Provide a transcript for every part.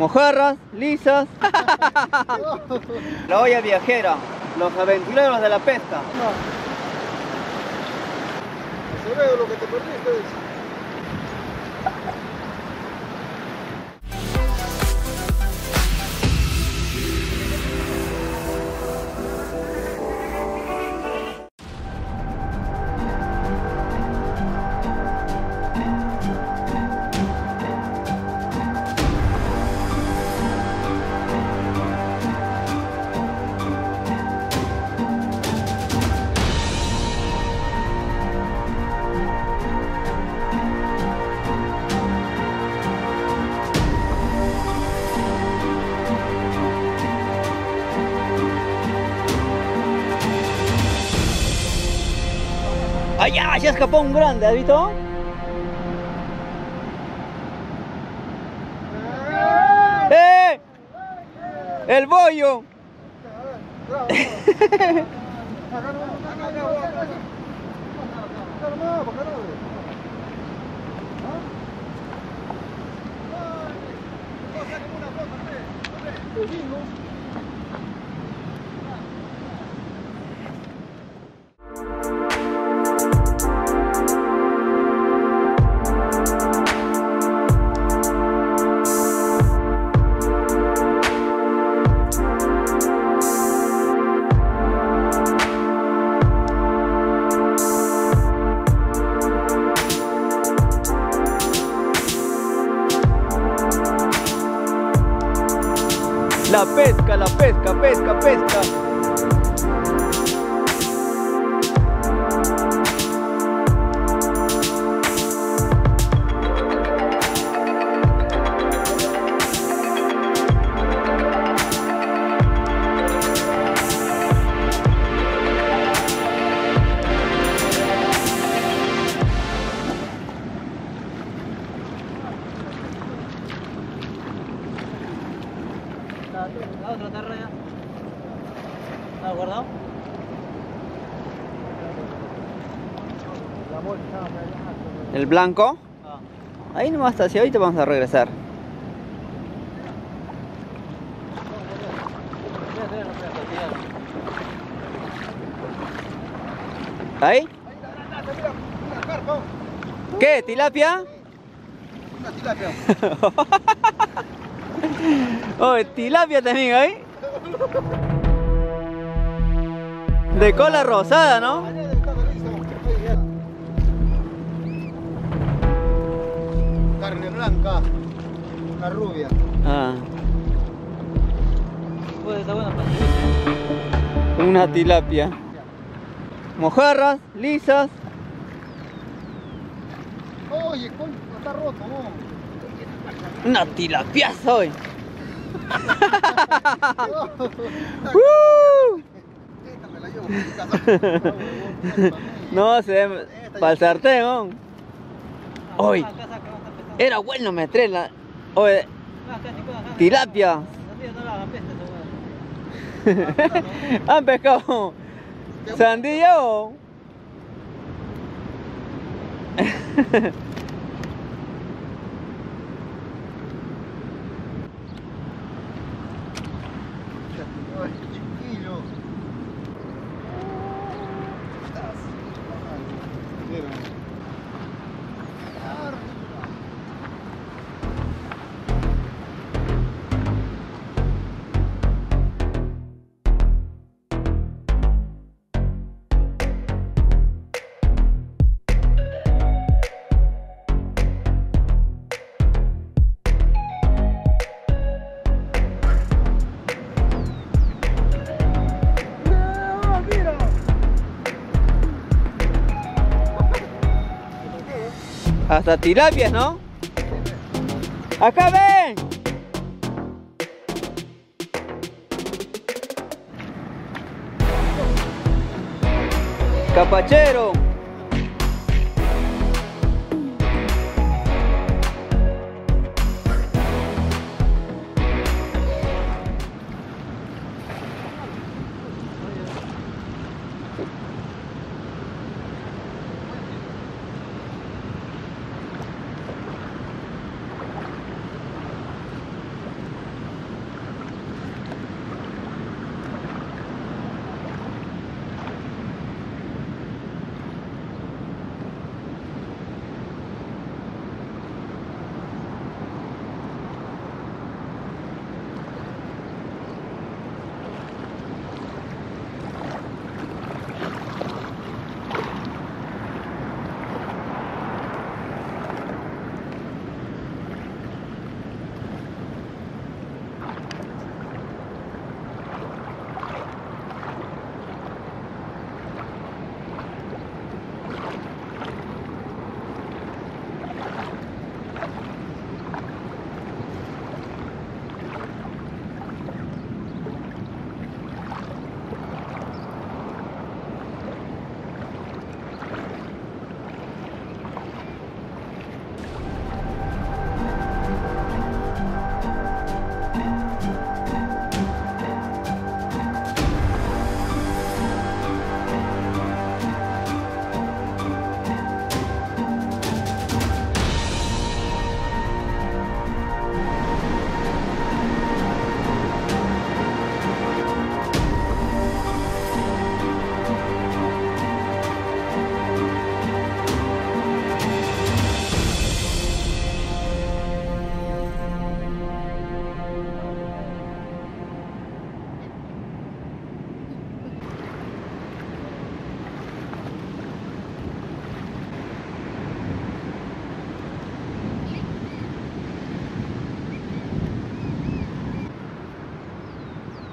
mojarras, lisas. La olla viajera, los aventureros de la pesca. Eso veo lo que te perdiste. ¡Allá! Ya escapó un grande, ¿has visto? ¡Eh! ¡El bollo! La pesca, la pesca, pesca, pesca. La otra tarra ya. ¿Está guardado? ¿El blanco? Ah. Ahí nomás está, hacia ahorita vamos a regresar. ¿Ahí? ¿Qué? ¿Tilapia? Una tilapia. Oh, tilapia también ahí. De cola rosada, ¿no? Carne blanca, una rubia. Ah, Pues está buena para una tilapia. Mojarras, lisas. Oye, coño, está roto, ¿no? Una tilapiaza hoy. Esta me la llevo por mi casa. No, se ve para el sartén, ¿no? Hoy era bueno meterla. Oye, tilapia. ¿Han pescado sandía o? Ay, chiquillo. Hasta tilapias, ¿no? ¡Acá ven! Capachero.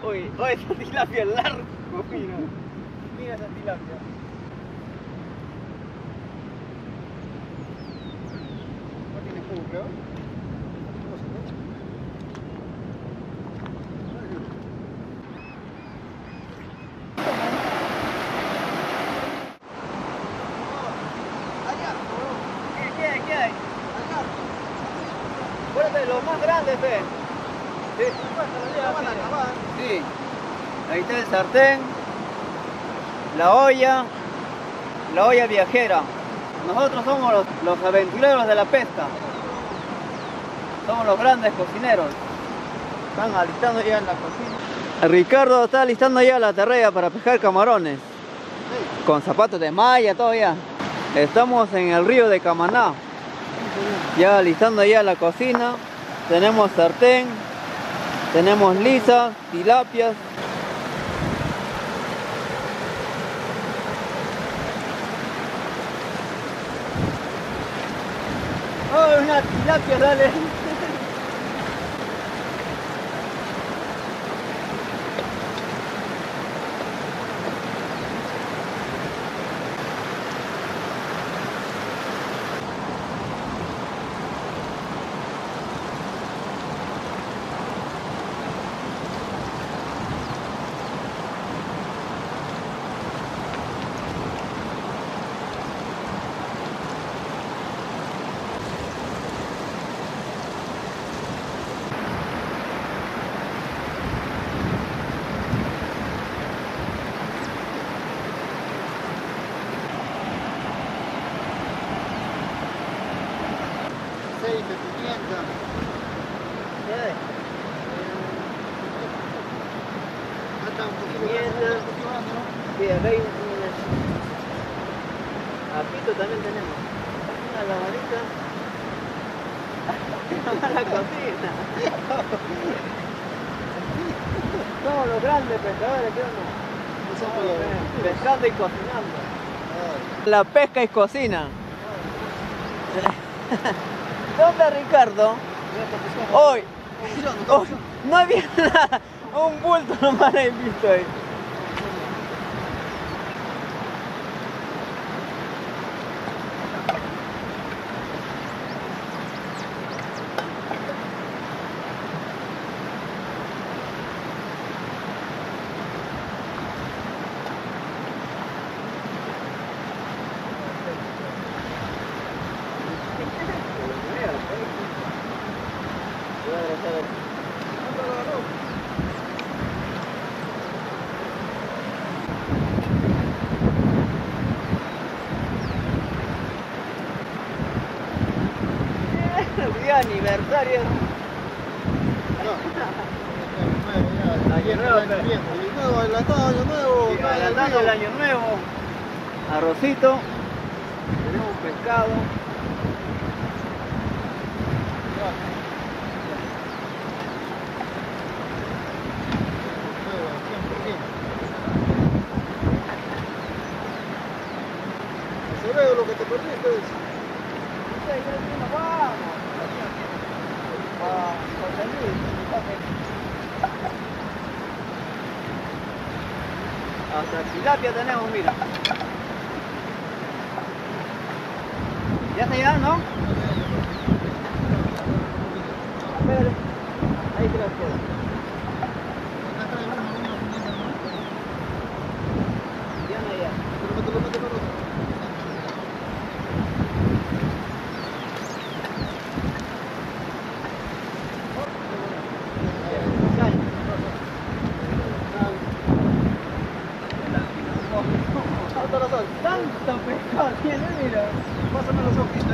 Uy, oye, esa tilapia es largo, mira. Mira esa tilapia. No tiene jugo, creo. ¿Qué hay? Acuérdate, lo más grande, Fe. Sí. Sí. Ahí está el sartén, la olla viajera. Nosotros somos los aventureros de la pesca. Somos los grandes cocineros. Están alistando ya en la cocina. Ricardo está alistando ya la terrella para pescar camarones. Con zapatos de malla, todo ya. Estamos en el río de Camaná. Ya alistando ya la cocina. Tenemos sartén. Tenemos lisas, tilapias. ¡Oh, una tilapia, dale! Aceite, pimienta. Acá un poquito Pimienta. ¿no? Sí, acá hay apito también tenemos. Una lavadita. La cocina. Somos los grandes pescadores, ¿qué onda? Pescando y cocinando. La pesca y cocina. ¿Dónde, Ricardo? Hoy no había nada, un bulto nomás he visto ahí. Día aniversario. Año nuevo, Sí, adelantando el año nuevo. Arrocito. Tenemos pescado. Se ve lo que te perdiste. Hasta tilapia tenemos, mira. ¿Ya está llegando, no? Espérate. Ahí te las quedo. Ya no ya. Tanto pescado tiene, mira. Pásame los ojos,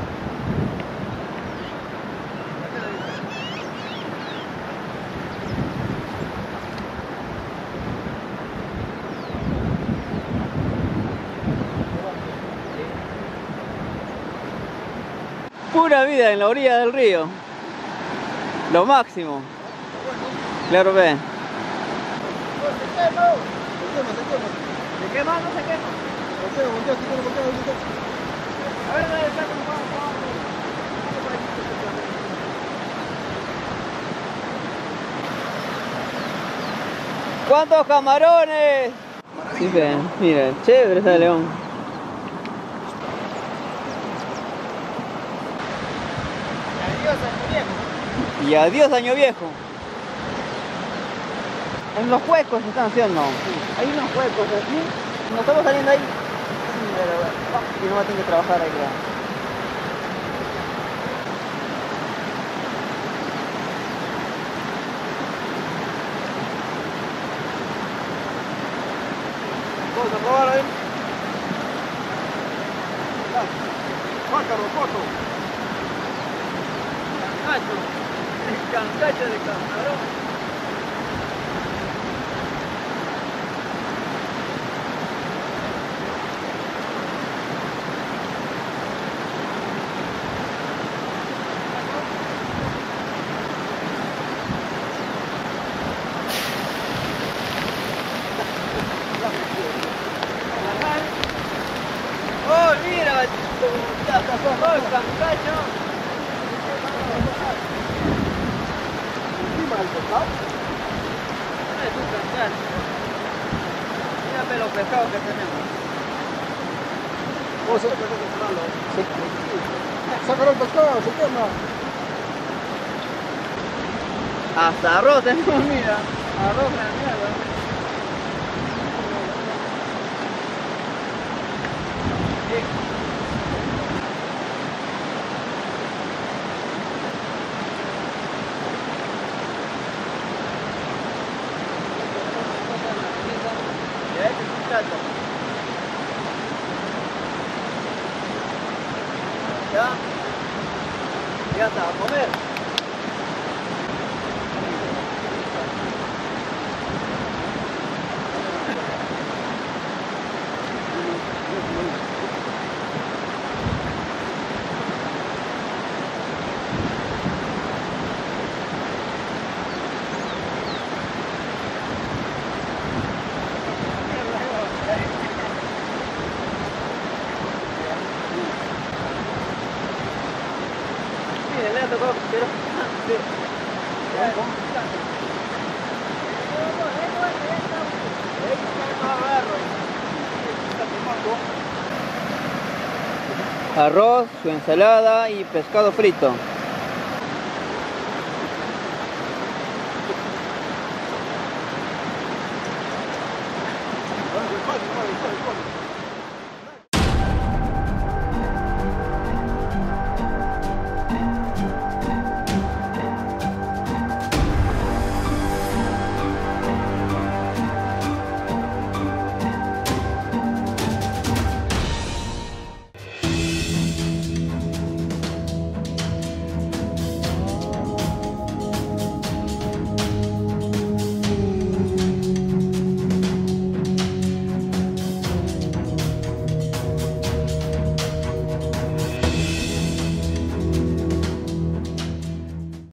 Pura vida en la orilla del río. Lo máximo. Claro, ve. ¿Se quema? ¿No se quema? A ver, dale, saca un poco. ¿Cuántos camarones? Sí, mira, chévere ese león. Y adiós año viejo. En los huecos se están haciendo. Hay unos huecos así. Nos estamos saliendo ahí. Y no va a tener que trabajar ahí, creo. Vamos a probar ahí. Pájaro, foto. Cancacho de camarón. ¡Oh, mira! ¡Oh, el cancacho! Encima del pescado. Es un cancacho. Mírame los pescados que tenemos. Vamos a sacar el pescado, se quema. Hasta arroz tenemos, mira. Arroz de mierda. Ya está, a comer. Le ha tocado, pero... Arroz, su ensalada y pescado frito. Vale,